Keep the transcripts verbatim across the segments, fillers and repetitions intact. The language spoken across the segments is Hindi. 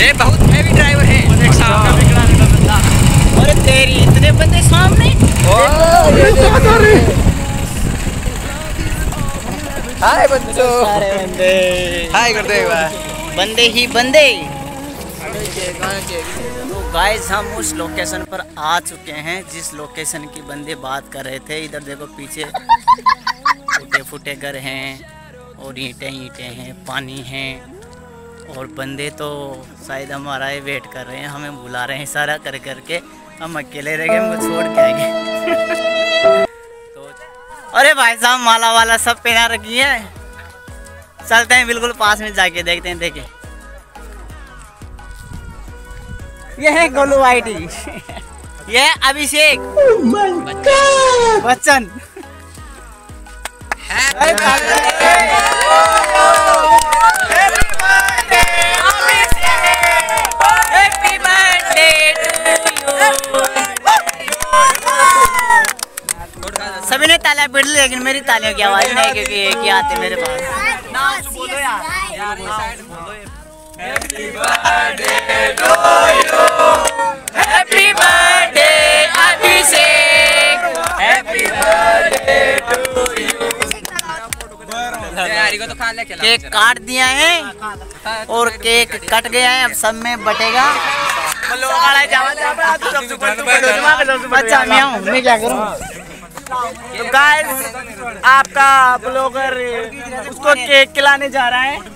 ये बहुत हैवी ड्राइवर है। अरे तेरी इतने बंदे सामने। हाय बच्चों, सारे बंदे हाय कर दे बंदे ही बंदे। तो गाइस हम उस लोकेशन पर आ चुके हैं जिस लोकेशन की बंदे बात कर रहे थे। इधर देखो पीछे फूटे फूटे घर हैं और ईंटें ईंटें हैं, पानी हैं और बंदे तो शायद हमारा ही वेट कर रहे हैं, हमें बुला रहे हैं इशारा कर करके। हम अकेले रह गए, हमको छोड़ के आएंगे। तो अरे भाई साहब माला वाला सब पहना रखी है। चलते हैं बिल्कुल पास में जाके देखते हैं। देखें ये है गोलू आईटी, ये है अभिषेक बच्चन। सभी ने तालियां पीट ली लेकिन मेरी तालियों की आवाज नहीं, क्योंकि एक ही आते मेरे पास। नाम बोलो यार, यार happy birthday to you, happy birthday Abhishek, happy birthday to you. यारी को तो खा ले। केक काट दिया है और केक कट गया है, अब सब में बटेगा। अच्छा मैं हूँ, मैं क्या करूँ। तो गाइस आपका ब्लॉगर उसको केक खिलाने जा रहा है।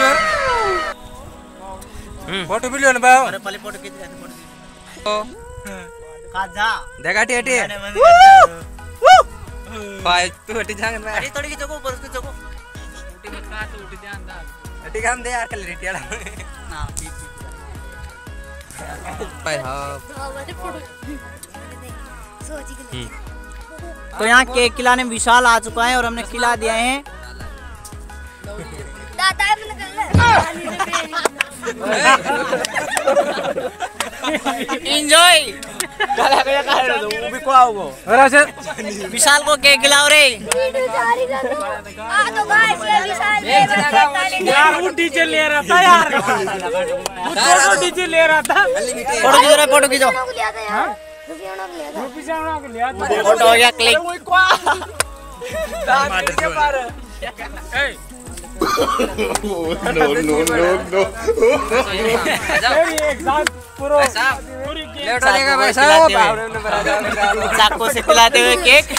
फोटो वीडियो ना बाओ। अरे पहले फोटो खींच रहे थे, फोटो खाजा देखा टी भाई तू हटी जांग में। अरे थोड़ी की जगह ऊपर उसकी जगह उठी मत का तो उठी ध्यान दा। हटी काम दे यार कल रिटियाड़ा ना भाई हां। तो यहाँ केक खिलाने विशाल आ चुका है और हमने खिला दिया है। एंजॉय विशाल को केक खिलाओ रे। यार वो डीजे ले रहा था यार, वो डीजे ले रहा था। फोटो खींचो रे, फोटो खींचो। फोटो हो गया click. No no no no. चाकू से खिलाते हुए केक।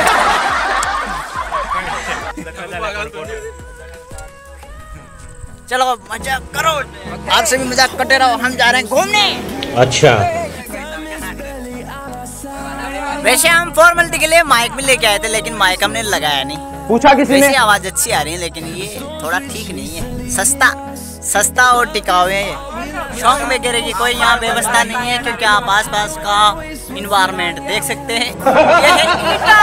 चलो मजाक करो, आपसे भी मजाक करते रहो। हम जा रहे हैं घूमने। अच्छा वैसे हम फॉर्मेलिटी के लिए माइक भी लेके आए थे, लेकिन माइक हमने लगाया नहीं। पूछा किसी ने? आवाज अच्छी आ रही है लेकिन ये थोड़ा ठीक नहीं है। सस्ता सस्ता और टिकाऊ है। शौक वगैरह की कोई यहाँ व्यवस्था नहीं है, क्योंकि आप आस पास का इन्वायरमेंट देख सकते हैं। ये है ईटा।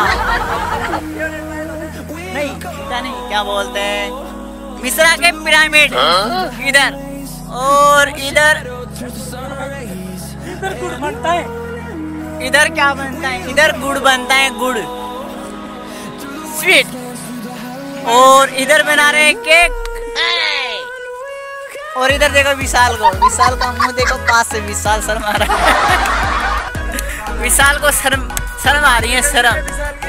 नहीं ईटा नहीं, क्या बोलते हैं, मिश्रा के पिरामिड इधर, और इधर इधर गुड़ बनता है। इधर क्या बनता है, इधर गुड़ बनता है, गुड़ स्वीट। और इधर बना रहे हैं केक। और इधर देखो विशाल को, विशाल का मुंह देखो पास से, विशाल शर्मा रहा है। विशाल को शर्म शर्म आ रही है, शर्म।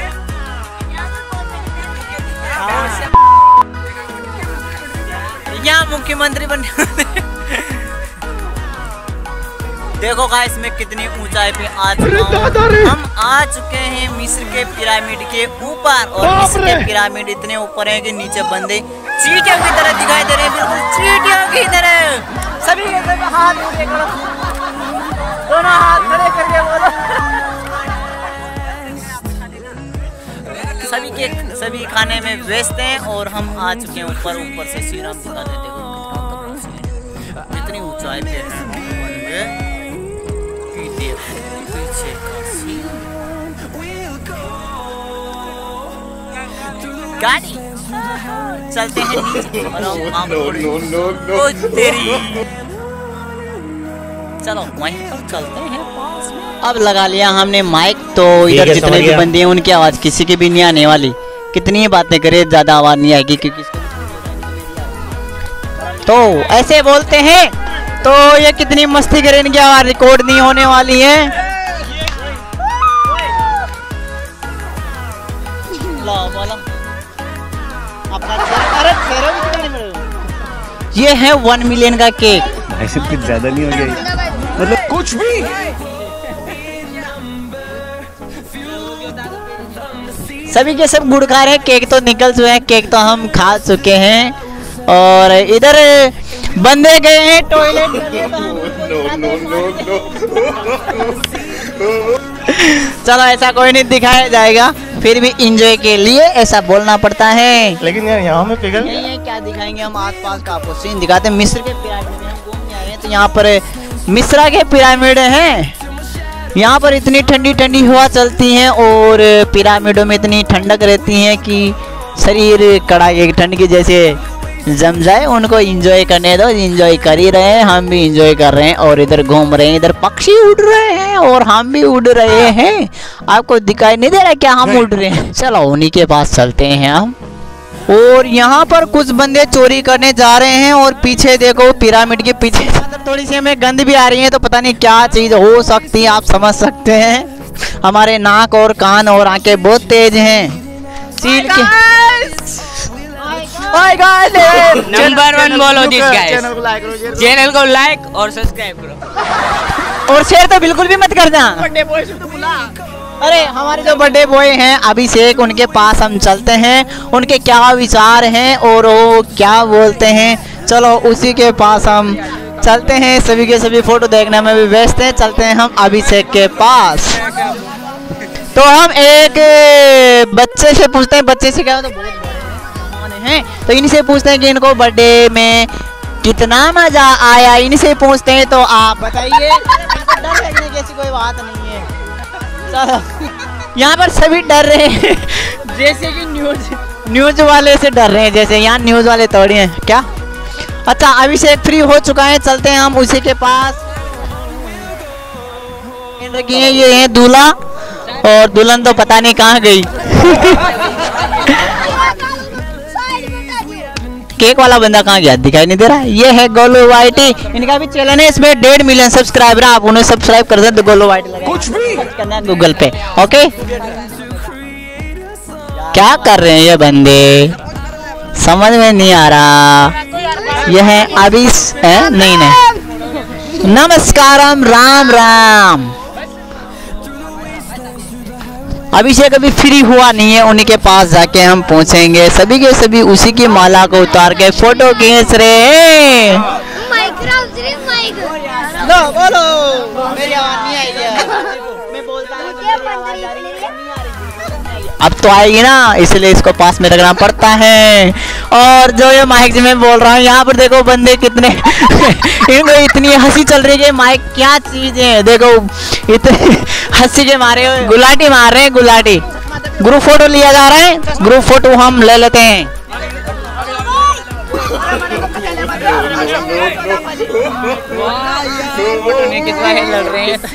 यहाँ मुख्यमंत्री बनने देखो गाइस मैं कितनी ऊंचाई पे आ चुका हूँ। हम आ चुके हैं मिस्र के पिरामिड के ऊपर, और मिस्र के पिरामिड इतने ऊपर हैं कि नीचे बंदे चींटियों की तरह दिखाई दे रहे हैं, बिल्कुल चींटियों की तरह। सभी के सभी हाथ ऊंचे करो, दोनों हाथ खड़े करके बोलो। सभी के सभी खाने में व्यस्त हैं और हम आ चुके हैं ऊपर। ऊपर से श्री राम दिखा देते हो कितनी ऊंचाई पे है। पीछे गाड़ी चलते हैं नीचे। No no no no. ओ तेरी, चलो वहीं पर चलते हैं पास में। अब लगा लिया हमने माइक, तो इधर जितने भी बंदे हैं उनकी आवाज किसी की भी नहीं आने वाली। कितनी ही बातें करे ज्यादा आवाज नहीं आएगी, क्योंकि तो ऐसे बोलते हैं तो ये कितनी मस्ती करें, इनकी आवाज रिकॉर्ड नहीं होने वाली है। ये है वन मिलियन का केक। ऐसे कुछ ज्यादा नहीं हो गया, मतलब कुछ भी। सभी के सब गुड़ खा रहे हैं, केक तो निकल चुके हैं, केक तो हम खा चुके हैं। और इधर बंदे गए हैं टॉयलेट। चलो ऐसा कोई नहीं दिखाया जाएगा, फिर भी एंजॉय के लिए ऐसा बोलना पड़ता है। लेकिन यार यहाँ में पिघल नहीं है, क्या दिखाएंगे हम, आसपास का आपको सीन दिखाते हैं। मिस्र के पिरामिड में हम घूमने आए हैं, तो यहाँ पर मिस्र के पिरामिड हैं। यहाँ पर इतनी ठंडी ठंडी हवा चलती है और पिरामिडों में इतनी ठंडक रहती है कि शरीर कड़ाके की ठंड की जैसे जम जाए। उनको एंजॉय करने दो, एंजॉय कर ही रहे हैं, हम भी एंजॉय कर रहे हैं। और इधर घूम रहे हैं, इधर पक्षी उड़ रहे हैं और हम भी उड़ रहे हैं। आपको दिखाई नहीं दे रहा क्या हम उड़ रहे हैं? चलो उन्हीं के पास चलते हैं हम। और यहाँ पर कुछ बंदे चोरी करने जा रहे हैं और पीछे देखो पिरामिड के पीछे थोड़ी सी हमें गंद भी आ रही है, तो पता नहीं क्या चीज हो सकती है, आप समझ सकते हैं। हमारे नाक और कान और आंखें बहुत तेज हैं। चील के नंबर वन बोलो दिस गाइस, चैनल को लाइक और सब्सक्राइब करो और शेयर तो बिल्कुल भी मत करना। अरे हमारे जो बर्थडे बॉय हैं अभिषेक, उनके पास हम चलते हैं, उनके क्या विचार हैं और वो क्या बोलते हैं। चलो उसी के पास हम चलते हैं। सभी के सभी फोटो देखने में भी व्यस्त हैं। चलते हैं हम अभिषेक के पास। तो हम एक बच्चे से पूछते हैं, बच्चे से क्या तो बहुत बड़े हैं, तो इनसे पूछते हैं कि इनको बर्थडे में कितना मजा आया। इनसे पूछते हैं, तो आप बताइए। डर लगने की ऐसी कोई बात नहीं है। चलो यहाँ पर सभी डर रहे हैं जैसे कि न्यूज न्यूज वाले से डर रहे हैं, जैसे यहाँ न्यूज वाले तोड़े हैं क्या। अच्छा अभिषेक फ्री हो चुका है, चलते हैं हम उसी के पास। ये है दूल्हा और दुल्हन तो पता नहीं कहाँ गई। केक वाला बंदा कहाँ गया, दिखाई नहीं दे रहा। ये है गोलू वाइटी, इनका भी चैनल है, इसमें डेढ़ मिलियन सब्सक्राइबर। आप उन्हें सब्सक्राइब कर सकते, गोलू वाइटी कुछ भी करना है गूगल पे। ओके क्या कर रहे हैं ये बंदे, समझ में नहीं आ रहा। यह है अभी है नहीं नहीं नमस्कारम राम राम। अभिषेक अभी फ्री हुआ नहीं है, उन्हीं के पास जाके हम पहुंचेंगे। सभी के सभी उसी की माला को उतार के फोटो खींच रहे हैं। लो बोलो, मेरी आवाज नहीं आई है। मैं बोलता हूं अब तो आएगी ना, इसलिए इसको पास में रखना पड़ता है। और जो ये माइक से मैं बोल रहा हूँ, यहाँ पर देखो बंदे कितने इनको इतनी हंसी चल रही है। माइक क्या चीज है, देखो इतने हंसी के मारे गुलाटी मार रहे हैं, गुलाटी। ग्रुप फोटो लिया जा रहा है, ग्रुप फोटो हम ले लेते हैं। लड़ रहे हैं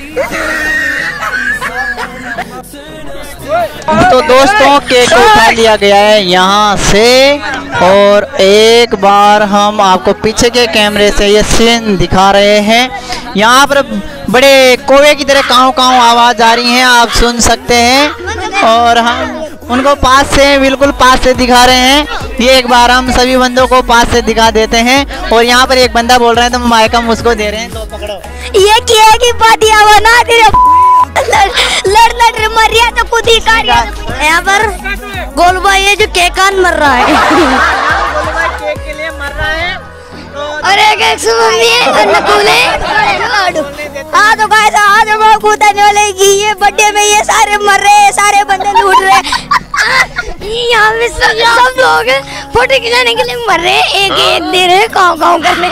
तो दोस्तों केक उठा लिया गया है यहाँ से। और एक बार हम आपको पीछे के कैमरे से ये सीन दिखा रहे हैं। यहाँ पर बड़े कोवे की तरह काँव काँव आवाज़ आ रही है, आप सुन सकते हैं। और हम उनको पास से बिल्कुल पास से दिखा रहे हैं। ये एक बार हम सभी बंदों को पास से दिखा देते हैं। और यहाँ पर एक बंदा बोल रहा है तो माइक हम उसको दे रहे हैं, तो पकड़ो। ये क्या की पार्टियां बना दे लड़ लड़ रहे मर रहा तो खुद ही कर। यहाँ पर गोलू भाई है जो केक कान मर रहा है। गोलू भाई केक के लिए मर रहा है। और एक एक मम्मी है नकुले हाँ तो गाइस आज हम कूदने वाले की ये बर्थडे में ये सारे मर रहे हैं, सारे बंदे लूट रहे हैं। यहाँ पे सब सब लोग फोटो खिंचाने के लिए मर रहे हैं, एक एक दे रहे हैं काँव काँव करने।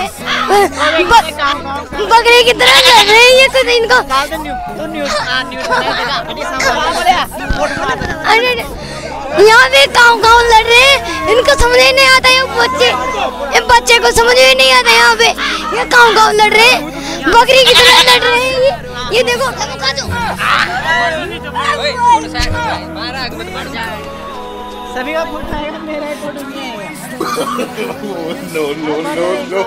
बकरे की तरह लड़ रहे हैं ये कुछ इनको। यहाँ पे काँव काँव लड़ रहे हैं, इनको समझ ही नहीं आता। ये बच्चे ये बच्चे को समझ ही नहीं आता। यहाँ पे ये काँव काँव लड़ रहे हैं, बकरी की तरह लड़ रहे हैं। ये ये देखो सभी का फोटो मेरा फोटो नहीं है। no, no, no, no.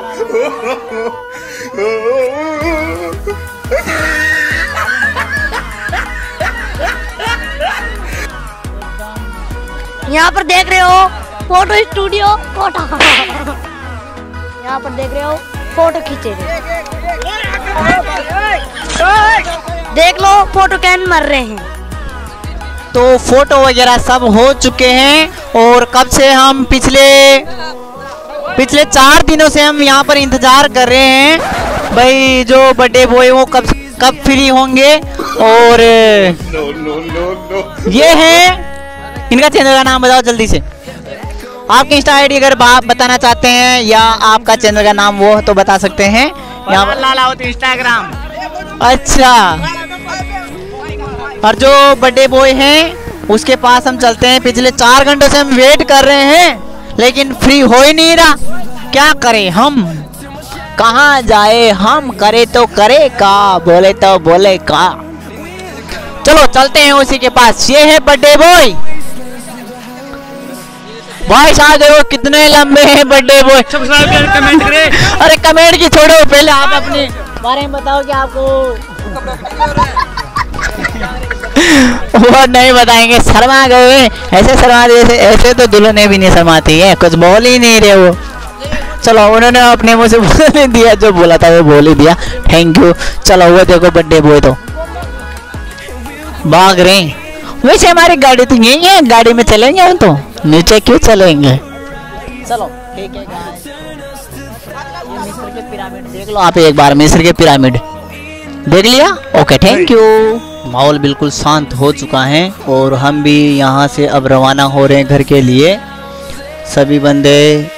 यहाँ पर देख रहे हो फोटो स्टूडियो कोटा। यहाँ पर देख रहे हो फोटो खींचे रहे। देख लो फोटो कैन मर रहे हैं। तो फोटो वगैरह सब हो चुके हैं और कब से हम पिछले पिछले चार दिनों से हम यहाँ पर इंतजार कर रहे हैं भाई जो बर्थडे बॉय वो कब कब फ्री होंगे। और No, no, no, no. ये है इनका चैनल का नाम बताओ जल्दी से। आपकी इंस्टा आईडी अगर आप बताना चाहते हैं या आपका चैनल का नाम वो तो बता सकते हैं। यहाँ पर लाला होती इंस्टाग्राम। अच्छा, और जो बर्थडे बॉय हैं उसके पास हम चलते हैं। पिछले चार घंटों से हम वेट कर रहे हैं लेकिन फ्री हो ही नहीं रहा। क्या करें हम, कहाँ जाए हम, करे तो करे का, बोले तो बोले का। चलो चलते हैं उसी के पास। ये है बर्थडे बॉय। भाई साहब देखो कितने लंबे हैं बर्थडे बॉय। कमेंट करें। अरे कमेंट की छोड़ो, पहले आप अपने बारे में बताओ कि आपको वो नहीं बताएंगे, शर्मा गए। ऐसे शर्मा ऐसे ऐसे तो दुल्हने भी नहीं शर्माती है, कुछ बोल ही नहीं रहे वो। चलो उन्होंने अपने मुंह से बोल दिया, जो बोला था वो बोल ही दिया। Thank you. चलो वो देखो बर्थडे बॉय तो भाग रहे। वैसे हमारी गाड़ी तो यही है, गाड़ी में चलेंगे हम तो, नीचे क्यों चलेंगे। चलो ठीक है गाइस, ये मिस्र के पिरामिड देख लो आप एक बार। मिस्र के पिरामिड देख लिया। Okay thank you. माहौल बिल्कुल शांत हो चुका है और हम भी यहाँ से अब रवाना हो रहे हैं घर के लिए। सभी बंदे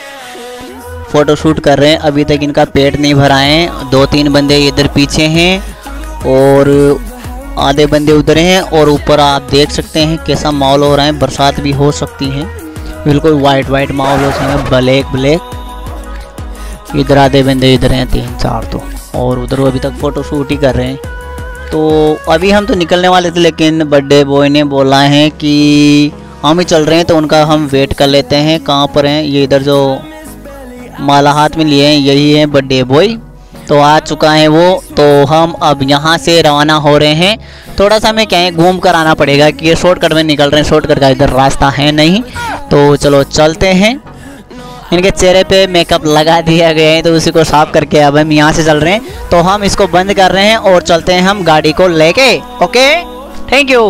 फोटो शूट कर रहे हैं। अभी तक इनका पेट नहीं भरा है। दो तीन बंदे इधर पीछे हैं और आधे बंदे उधर हैं। और ऊपर आप देख सकते हैं कैसा माहौल हो रहा है। बरसात भी हो सकती है। बिल्कुल वाइट वाइट माहौल हो सकता है, ब्लैक ब्लैक। इधर आधे बंदे इधर हैं, तीन चार तो, और उधर अभी तक फोटो शूट ही कर रहे हैं। तो अभी हम तो निकलने वाले थे लेकिन बर्थडे बॉय ने बोला है कि हम ही चल रहे हैं, तो उनका हम वेट कर लेते हैं। कहाँ पर हैं ये? इधर जो माला हाथ में लिए हैं यही है बर्थडे बॉय। तो आ चुका है वो। तो हम अब यहाँ से रवाना हो रहे हैं। थोड़ा सा हमें क्या है घूम कर आना पड़ेगा कि ये शॉर्टकट में निकल रहे हैं। शॉर्टकट का इधर रास्ता है नहीं। तो चलो चलते हैं। इनके चेहरे पे मेकअप लगा दिया गया है तो उसी को साफ करके अब हम यहाँ से चल रहे हैं। तो हम इसको बंद कर रहे हैं और चलते हैं हम गाड़ी को लेके। Okay thank you.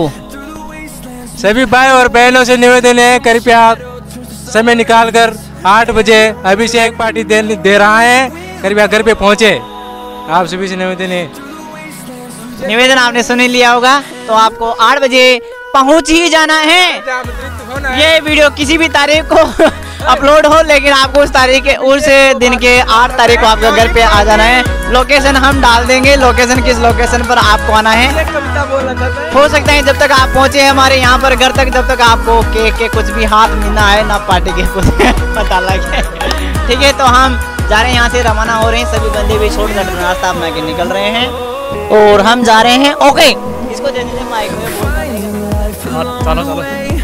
सभी भाई और बहनों से निवेदन है, कृपया समय निकाल कर आठ बजे अभिषेक पार्टी दे, दे रहा है, कृपया घर पे पहुँचे। आप सभी से निवेदन है। निवेदन आपने सुन ही लिया होगा। तो आपको आठ बजे पहुँच ही जाना है। ये वीडियो किसी भी तारीख को अपलोड हो लेकिन आपको उस तारीख के उस दिन के आठ तारीख को आपके घर पे आ जाना है। लोकेशन हम डाल देंगे, लोकेशन किस लोकेशन पर आपको आना है। हो सकता है जब तक आप पहुंचे हमारे यहाँ पर घर तक, जब तक आपको केक के कुछ भी हाथ में ना आए ना पार्टी के कुछ पता लगे। ठीक है, तो हम जा रहे हैं, यहाँ से रवाना हो रहे हैं। सभी बंदे भी शॉर्टकट रास्ता अपना के निकल रहे हैं और हम जा रहे हैं। ओके इसको दे दीजिए माइक में। चलो चलो